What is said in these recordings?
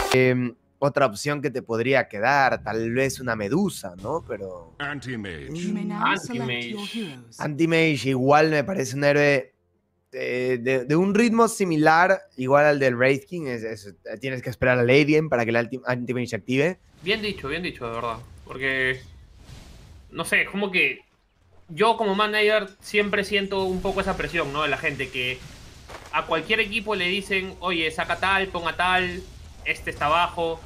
Otra opción que te podría quedar, tal vez una Medusa, ¿no? Pero... Anti-Mage. Anti-Mage igual me parece un héroe de un ritmo similar, igual al del Wraith King. Tienes que esperar al late game para que el Anti-Mage se active. Bien dicho, de verdad. Porque, no sé, como que yo como manager siempre siento un poco esa presión, ¿no? De la gente que a cualquier equipo le dicen, oye, saca tal, ponga tal, este está abajo.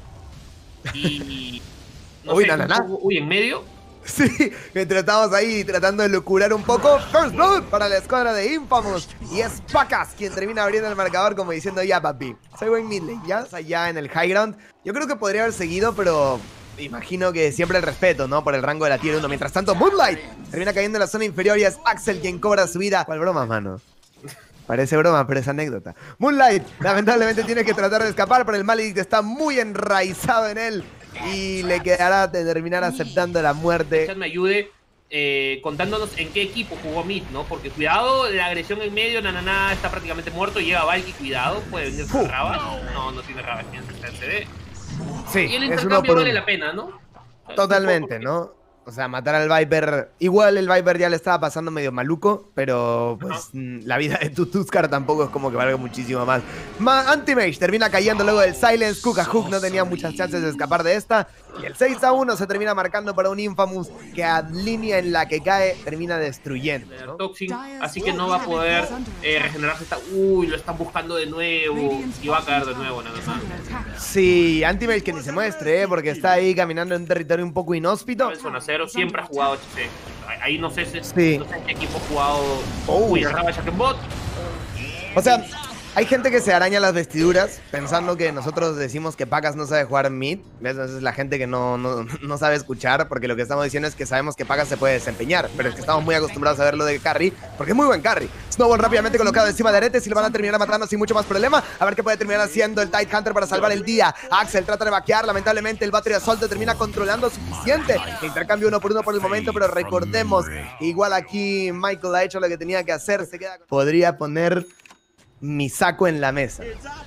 Y no sé, uy, en medio. Sí, mientras estamos ahí tratando de locurar un poco. First Blood para la escuadra de Infamous. Y es Pacas quien termina abriendo el marcador como diciendo, ya papi, soy buen mid lane, ya, allá en el high ground. Yo creo que podría haber seguido, pero imagino que siempre el respeto, ¿no? Por el rango de la tier 1. Mientras tanto, Moonlight termina cayendo en la zona inferior y es Axel quien cobra su vida. ¿Cuál broma, mano? Parece broma, pero es anécdota. Moonlight lamentablemente tiene que tratar de escapar, pero el Maledict está muy enraizado en él y le quedará de terminar aceptando la muerte. Me ayude contándonos en qué equipo jugó Mid, ¿no? Porque cuidado, la agresión en medio, Nananá está prácticamente muerto, llega Valky, cuidado, puede venir con Rabas. No tiene Rabas, tiene CD. Sí, y el intercambio vale la pena, ¿no? Totalmente, ¿no? O sea, matar al Viper... Igual el Viper ya le estaba pasando medio maluco, pero pues la vida de Tuskar tampoco es como que valga muchísimo más. Anti-Mage termina cayendo luego del Silence. Kukahook no tenía muchas chances de escapar de esta. Y el 6-1 se termina marcando para un Infamous que a línea en la que cae termina destruyendo, ¿no? Toxic, así que no va a poder regenerarse. Uy, lo están buscando de nuevo. Y va a caer de nuevo, nada más. Sí, Anti-Mage que ni se muestre, porque está ahí caminando en un territorio un poco inhóspito. Siempre ha jugado HC. Ahí no sé si sí. No sé qué equipo ha jugado. Uy, Ravage en bot. O sea, hay gente que se araña las vestiduras pensando que nosotros decimos que Pacas no sabe jugar mid. Esa es la gente que no sabe escuchar, porque lo que estamos diciendo es que sabemos que Pacas se puede desempeñar, pero es que estamos muy acostumbrados a verlo de carry, porque es muy buen carry. Snowball rápidamente colocado encima de Aretes y lo van a terminar matando sin mucho más problema. A ver qué puede terminar haciendo el Tide Hunter para salvar el día. Axel trata de vaquear, lamentablemente el Battery Assault termina controlando suficiente. Intercambio 1 por 1 por el momento, pero recordemos que igual aquí Michael ha hecho lo que tenía que hacer. Podría poner mi saco en la mesa.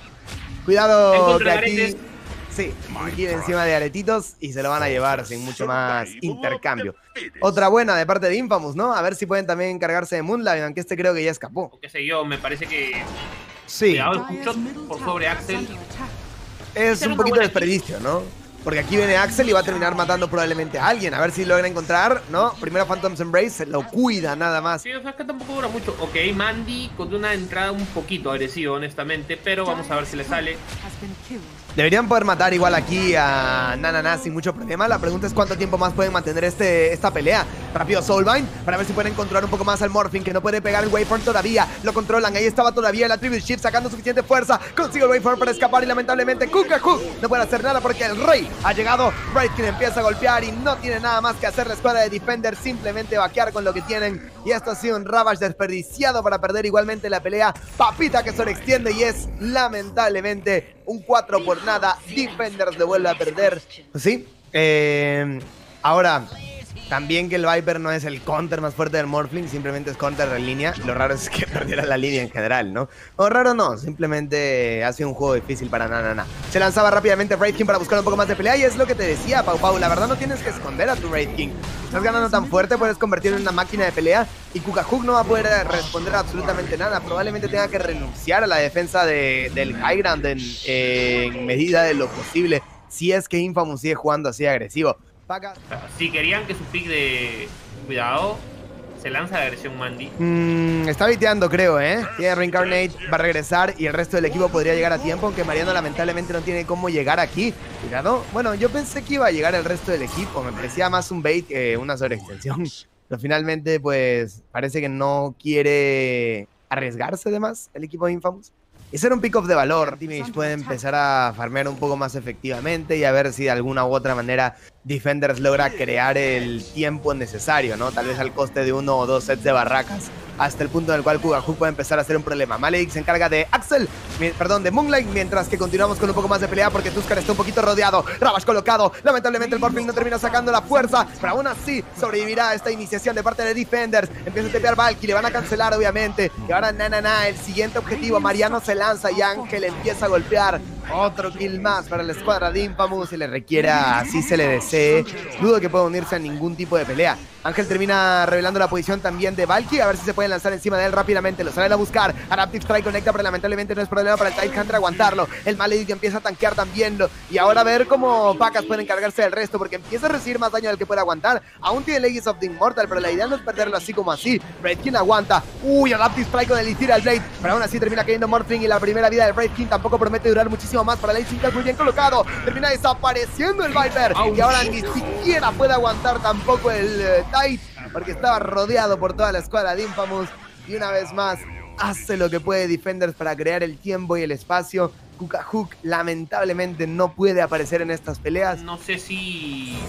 Cuidado que aquí... Sí, aquí encima de aretitos y se lo van a llevar sin mucho más intercambio. Otra buena de parte de Infamous, ¿no? A ver si pueden también encargarse de Moonlight, aunque este creo que ya escapó. Qué sé yo, me parece que... Sí. Cuidado el shot por sobre Axel. Es un poquito de desperdicio, ¿no? Porque aquí viene Axel y va a terminar matando probablemente a alguien. A ver si logra encontrar, ¿no? Primero Phantom's Embrace, se lo cuida nada más. Sí, o sea, es que tampoco dura mucho. Ok, Mandy con una entrada un poquito agresiva, honestamente, pero vamos a ver si le sale. Deberían poder matar igual aquí a Nananá sin mucho problema. La pregunta es cuánto tiempo más pueden mantener esta pelea. Rápido Soulbind para ver si pueden controlar un poco más al Morphing, que no puede pegar el Waveform todavía. Lo controlan, ahí estaba todavía el Attribute Shift sacando suficiente fuerza. Consigue el Waveform para escapar y lamentablemente Kukahook no puede hacer nada porque el Rey ha llegado. Wraith King empieza a golpear y no tiene nada más que hacer la escuadra de Defender, simplemente vaquear con lo que tienen. Y esto ha sido un Ravage desperdiciado para perder igualmente la pelea. Papita que sobreextiende y es lamentablemente un 4 por nada. Defenders le vuelve a perder. Sí. Ahora, también que el Viper no es el counter más fuerte del Morphling, simplemente es counter en línea. Lo raro es que perdiera la línea en general, ¿no? O raro no, simplemente ha sido un juego difícil para Nananá. Se lanzaba rápidamente Wraith King para buscar un poco más de pelea y es lo que te decía, Pau. La verdad no tienes que esconder a tu Wraith King. Estás ganando tan fuerte, puedes convertirlo en una máquina de pelea y Kukahook no va a poder responder absolutamente nada. Probablemente tenga que renunciar a la defensa del high ground en medida de lo posible, si es que Infamous sigue jugando así agresivo. Si querían que su pick de... Cuidado, se lanza de agresión Mandy. Está biteando, creo, ¿eh? Tiene Reincarnate, va a regresar y el resto del equipo podría llegar a tiempo, aunque Mariano lamentablemente no tiene cómo llegar aquí. Cuidado. Bueno, yo pensé que iba a llegar el resto del equipo. Me parecía más un bait que una sobreextensión. Pero finalmente, pues, parece que no quiere arriesgarse de más el equipo de Infamous. Y ser un pick-off de valor. Anti-Mage puede empezar a farmear un poco más efectivamente y a ver si de alguna u otra manera Defenders logra crear el tiempo necesario, ¿no? Tal vez al coste de 1 o 2 sets de barracas, hasta el punto en el cual Kukahook puede empezar a ser un problema. Maledict se encarga de de Moonlight, mientras que continuamos con un poco más de pelea porque Tuskar está un poquito rodeado. Ravage colocado, lamentablemente el Morphing no termina sacando la fuerza, pero aún así sobrevivirá esta iniciación de parte de Defenders. Empieza a tepear Valky, le van a cancelar obviamente. Y ahora Nananá, el siguiente objetivo, Mariano se lanza y Ángel empieza a golpear. Otro kill más para la escuadra de Infamous. Se le requiera, así se le desee. Dudo que pueda unirse a ningún tipo de pelea. Ángel termina revelando la posición también de Valky. A ver si se pueden lanzar encima de él rápidamente. Lo salen a buscar. Adaptive Strike conecta, pero lamentablemente no es problema para el Tidehunter aguantarlo. El Maledict empieza a tanquear también. Y ahora a ver cómo Pacas puede encargarse del resto, porque empieza a recibir más daño del que puede aguantar. Aún tiene Legacy of the Immortal, pero la idea no es perderlo así como así. Wraith aguanta. Uy, Adaptive Strike con el Ethereal Blade. Pero aún así termina cayendo Morphling, y la primera vida del Wraith King tampoco promete durar muchísimo más para Late Syncal. Muy bien colocado. Termina desapareciendo el Viper. Y ahora ni siquiera puede aguantar tampoco el Tide, porque estaba rodeado por toda la escuadra de Infamous. Y una vez más hace lo que puede Defenders para crear el tiempo y el espacio. Kukahook lamentablemente no puede aparecer en estas peleas. No sé si...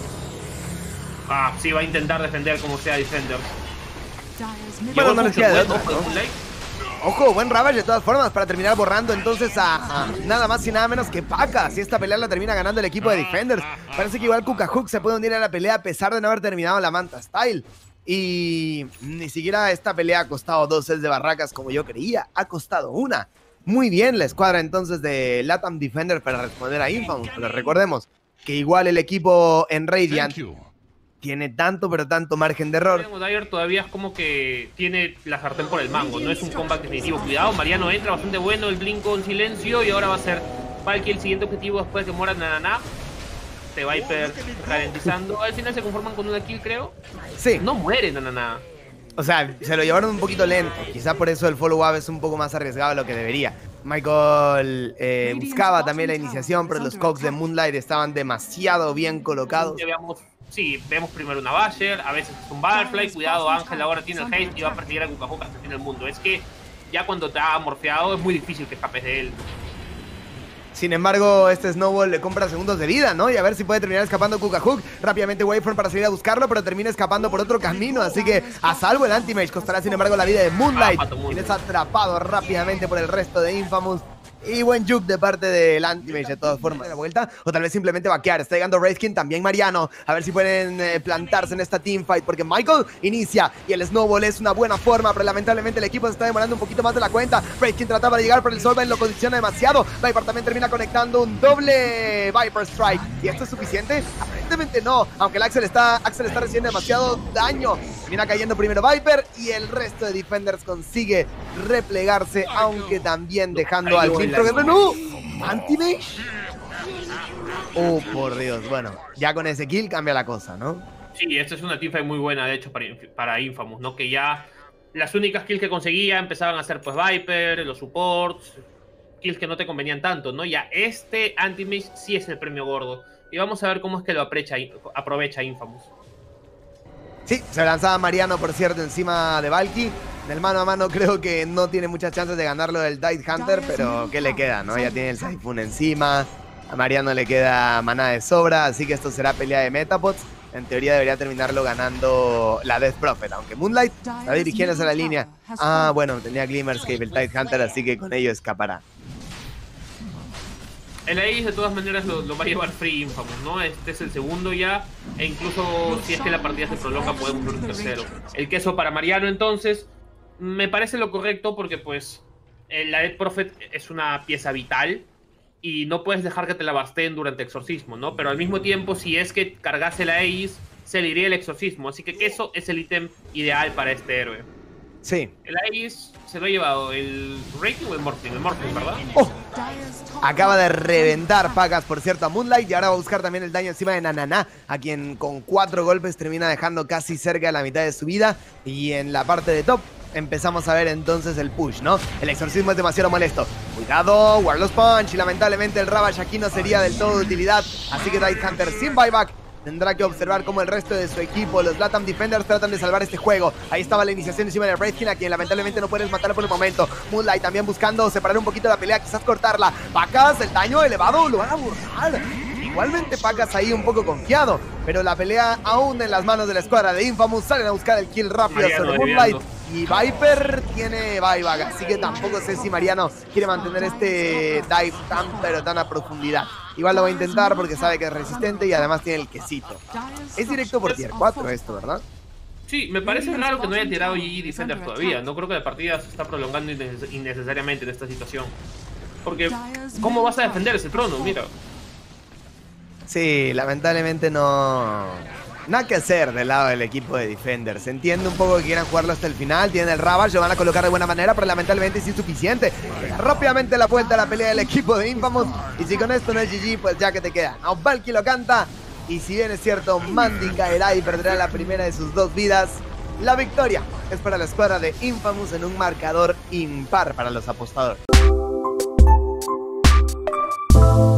sí, va a intentar defender como sea Defenders. Bueno, no les queda de otra, ¿no? Ojo, buen Ravage de todas formas para terminar borrando entonces a nada más y nada menos que Pacas. Y esta pelea la termina ganando el equipo de Defenders. Parece que igual Kukahook se puede unir a la pelea a pesar de no haber terminado la Manta Style. Y ni siquiera esta pelea ha costado 2 sets de barracas como yo creía. Ha costado una. Muy bien la escuadra entonces de LATAM Defender para responder a Infamous. Pero recordemos que igual el equipo en Radiant tiene tanto, pero tanto margen de error. Dyer todavía es como que tiene la sartén por el mango, no es un comeback definitivo. Cuidado, Mariano entra bastante bueno, el blink con silencio, y ahora va a ser Valky el siguiente objetivo después de que muera Nananá. Este Viper ralentizando. Al final se conforman con una kill, creo. Sí. No muere Nananá. O sea, se lo llevaron un poquito lento. Quizá por eso el follow-up es un poco más arriesgado de lo que debería. Michael buscaba también la iniciación, pero los cogs de Moonlight estaban demasiado bien colocados. Sí, vemos primero una Basher, a veces es un Butterfly. Cuidado, Ángel ahora tiene el haste y va a perseguir a Kukahook hasta el fin del mundo. Es que ya cuando te ha morfeado es muy difícil que escapes de él. Sin embargo, este Snowball le compra segundos de vida, ¿no? Y a ver si puede terminar escapando Kukahook. Rápidamente Wavefront para salir a buscarlo, pero termina escapando por otro camino. Así que a salvo el Anti-Mage. Costará sin embargo la vida de Moonlight. Y es atrapado rápidamente por el resto de Infamous. Y buen juke de parte del Anti-Mage de todas formas de la vuelta. O tal vez simplemente vaquear. Está llegando Wraithkin, también Mariano. A ver si pueden plantarse en esta teamfight, porque Michael inicia y el Snowball es una buena forma, pero lamentablemente el equipo se está demorando un poquito más de la cuenta. Wraithkin trataba de llegar, pero el Soulbind lo condiciona demasiado. Viper también termina conectando un doble Viper Strike. ¿Y esto es suficiente? Aparentemente no, aunque el Axel está recibiendo demasiado daño. Termina cayendo primero Viper y el resto de Defenders consigue replegarse, aunque también dejando al Filtro Guerrero. ¡No! ¿Anti-Mage? Oh, por Dios. Bueno, ya con ese kill cambia la cosa, ¿no? Sí, esta es una teamfight muy buena, de hecho, para Infamous, ¿no? Que ya las únicas kills que conseguía empezaban a ser pues Viper, los supports, kills que no te convenían tanto, ¿no? Ya este Anti-Mage sí es el premio gordo. Y vamos a ver cómo es que lo aprovecha Infamous. Sí, se lanzaba Mariano, por cierto, encima de Valky. Del mano a mano creo que no tiene muchas chances de ganarlo del Tidehunter, pero ¿qué le queda, no? Ya tiene el Siphon encima. A Mariano le queda maná de sobra, así que esto será pelea de Metapods. En teoría debería terminarlo ganando la Death Prophet, aunque Moonlight está dirigiéndose a la línea. Ah, bueno, tenía Glimmerscape el Tidehunter, así que con ello escapará. El Ace de todas maneras lo va a llevar free Infamous, ¿no? Este es el segundo ya, e incluso si es que la partida se prolonga podemos ver un tercero. El queso para Mariano entonces, me parece lo correcto porque pues la Death Prophet es una pieza vital y no puedes dejar que te la basteen durante exorcismo, ¿no? Pero al mismo tiempo, si es que cargase la Ace, se le iría el exorcismo, así que queso es el ítem ideal para este héroe. Sí. El Ace se lo ha llevado el Wraithkin o el Morphling, ¿verdad? Oh. Acaba de reventar Pacas, por cierto, a Moonlight, y ahora va a buscar también el daño encima de Nananá, a quien con 4 golpes termina dejando casi cerca de la mitad de su vida. Y en la parte de top empezamos a ver entonces el push, ¿no? El exorcismo es demasiado molesto. Cuidado, Warlords Punch, y lamentablemente el Ravage aquí no sería del todo de utilidad. Así que Tidehunter sin buyback tendrá que observar cómo el resto de su equipo, los LATAM Defenders, tratan de salvar este juego. Ahí estaba la iniciación encima de Wraithkin, a quien lamentablemente no puedes matar por el momento. Moonlight también buscando separar un poquito la pelea, quizás cortarla. Pacas, el daño elevado, lo van a borrar. Igualmente Pacas ahí un poco confiado, pero la pelea aún en las manos de la escuadra de Infamous. Salen a buscar el kill rápido sobre Moonlight. Y Viper tiene buyback, así que tampoco sé si Mariano quiere mantener este dive tan a profundidad. Igual lo va a intentar porque sabe que es resistente y además tiene el quesito. Es directo por tier 4 esto, ¿verdad? Sí, me parece raro que no haya tirado GG Defender todavía. No creo que la partida se está prolongando innecesariamente en esta situación. Porque, ¿cómo vas a defender ese trono? Mira. Sí, lamentablemente no... Nada que hacer del lado del equipo de Defenders. Se entiende un poco que quieran jugarlo hasta el final. Tienen el Ravage, lo van a colocar de buena manera, pero lamentablemente es insuficiente. Rápidamente la vuelta a la pelea del equipo de Infamous. Y si con esto no es GG, pues ya que te queda. No, Valky lo canta. Y si bien es cierto, Mandy caerá y perderá la primera de sus 2 vidas, la victoria es para la escuadra de Infamous en un marcador impar para los apostadores.